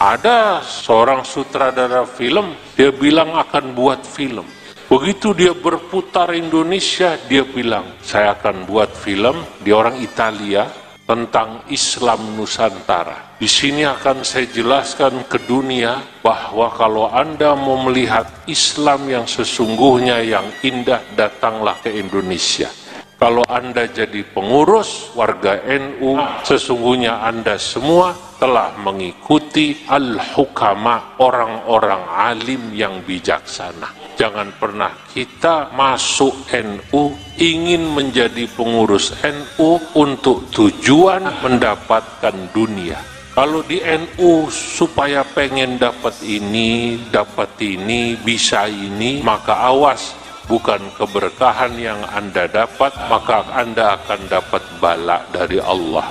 Ada seorang sutradara film, dia bilang akan buat film. Begitu dia berputar Indonesia, dia bilang, saya akan buat film, dia orang Italia, tentang Islam Nusantara. Di sini akan saya jelaskan ke dunia bahwa kalau Anda mau melihat Islam yang sesungguhnya yang indah, datanglah ke Indonesia. Kalau Anda jadi pengurus warga NU, sesungguhnya Anda semua telah mengikuti al-hukama, orang-orang alim yang bijaksana. Jangan pernah kita masuk NU ingin menjadi pengurus NU untuk tujuan mendapatkan dunia. Kalau di NU supaya pengen dapat ini, bisa ini, maka awas. Bukan keberkahan yang Anda dapat, maka Anda akan dapat bala dari Allah.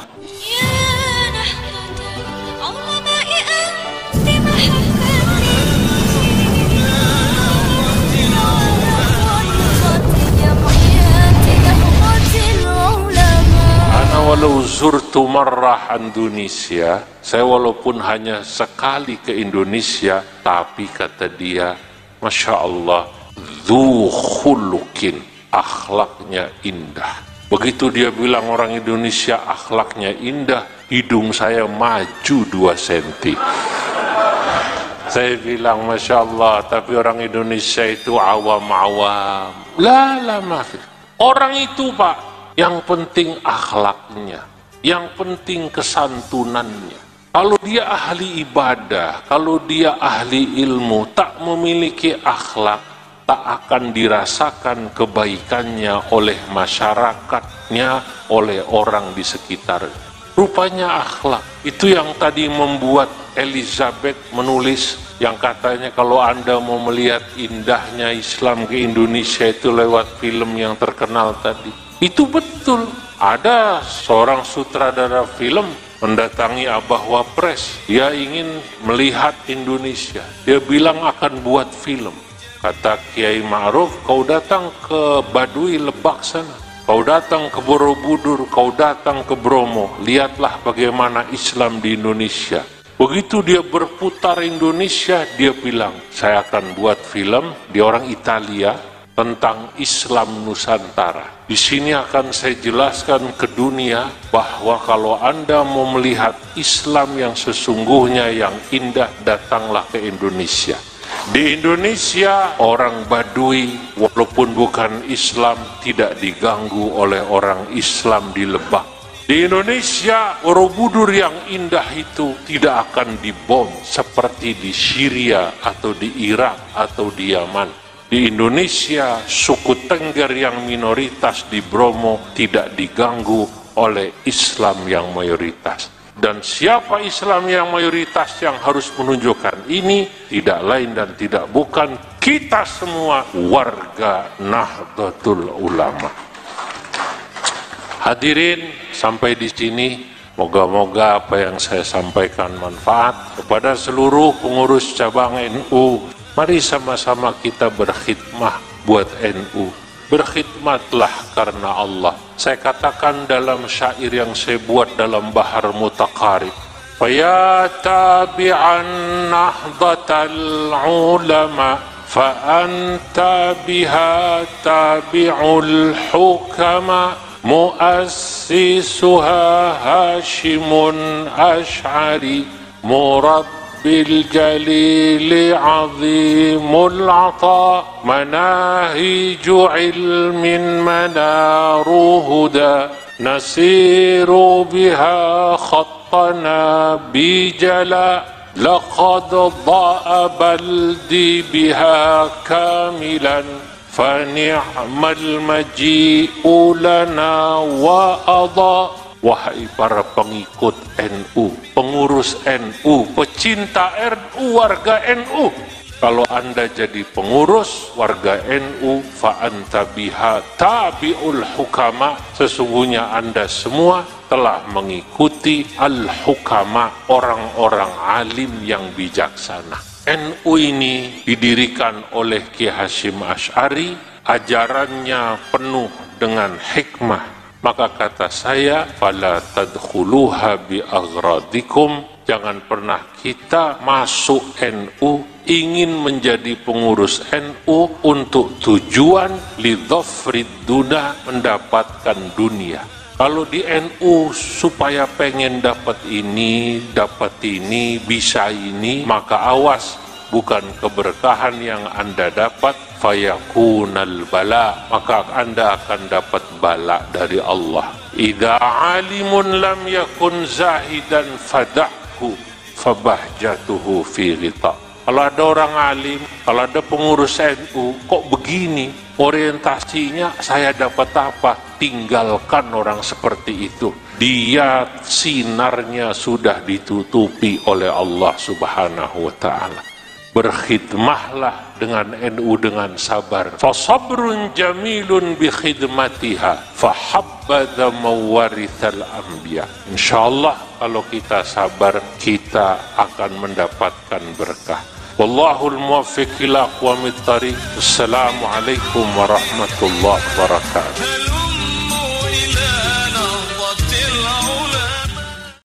Ana walau zurtu marrah Indonesia, saya walaupun hanya sekali ke Indonesia, tapi kata dia, Masya Allah, dzu khulukin, akhlaknya indah. Begitu dia bilang orang Indonesia akhlaknya indah, hidung saya maju 2 senti. Saya bilang Masya Allah, tapi orang Indonesia itu awam-awam. La maaf. Orang itu Pak, yang penting akhlaknya, yang penting kesantunannya. Kalau dia ahli ibadah, kalau dia ahli ilmu, tak memiliki akhlak, tak akan dirasakan kebaikannya oleh masyarakatnya, oleh orang di sekitar. Rupanya akhlak, itu yang tadi membuat Elizabeth menulis, yang katanya kalau Anda mau melihat indahnya Islam ke Indonesia itu lewat film yang terkenal tadi. Itu betul, ada seorang sutradara film mendatangi Abah Wapres, dia ingin melihat Indonesia, dia bilang akan buat film. Kata Kiai Ma'ruf, kau datang ke Baduy Lebak sana, kau datang ke Borobudur, kau datang ke Bromo, lihatlah bagaimana Islam di Indonesia. Begitu dia berputar Indonesia, dia bilang, saya akan buat film, dia orang Italia, tentang Islam Nusantara. Di sini akan saya jelaskan ke dunia bahwa kalau Anda mau melihat Islam yang sesungguhnya yang indah, datanglah ke Indonesia. Di Indonesia, orang Baduy walaupun bukan Islam tidak diganggu oleh orang Islam di Lebak. Di Indonesia, Borobudur yang indah itu tidak akan dibom seperti di Syria atau di Irak atau di Yaman. Di Indonesia, suku Tengger yang minoritas di Bromo tidak diganggu oleh Islam yang mayoritas. Dan siapa Islam yang mayoritas yang harus menunjukkan ini? Tidak lain dan tidak bukan kita semua warga Nahdlatul Ulama. Hadirin, sampai di sini moga-moga apa yang saya sampaikan manfaat kepada seluruh pengurus cabang NU. Mari sama-sama kita berkhidmah buat NU. Berkhidmatlah karena Allah. Saya katakan dalam syair yang saya buat dalam Bahar Mutaqarib, faya tabi'an nahdlatal ulama fa anta biha tabi'ul hukama muassisuha Hashimun Ash'ari بالجليل عظيم العطاء مناهج علم منار هدى نسير بها خطنا بجلا لقد ضاء بلدي بها كاملا فنعم المجيء لنا وأضاء. Wahai para pengikut NU, pengurus NU, pecinta NU, warga NU, kalau Anda jadi pengurus warga NU, fa anta biha tabi'ul hukama, sesungguhnya Anda semua telah mengikuti al-hukama, orang-orang alim yang bijaksana. NU ini didirikan oleh Ki Hashim Ash'ari, ajarannya penuh dengan hikmah. Maka kata saya, fala tadkhuluha bi aghradikum, Jangan pernah kita masuk NU, ingin menjadi pengurus NU untuk tujuan lidhafrid duna, mendapatkan dunia. Kalau di NU supaya pengen dapat ini, bisa ini, maka awas, bukan keberkahan yang Anda dapat, fayakunal bala, maka Anda akan dapat bala dari Allah. Idza alimun lam yakun zahidan fadahhu fabahjatuhu fi ghita. Kalau ada orang alim, kalau ada pengurus NU, kok begini orientasinya, saya dapat apa? Tinggalkan orang seperti itu. Dia sinarnya sudah ditutupi oleh Allah Subhanahu wa ta'ala. Berkhidmahlah dengan NU dengan sabar. Fasabrun jamilun bi khidmatiha fahabbadha mawarithal anbiya. Insyaallah kalau kita sabar, kita akan mendapatkan berkah. Wallahul muwaffiq ila aqwamit thariq. Assalamualaikum warahmatullahi wabarakatuh.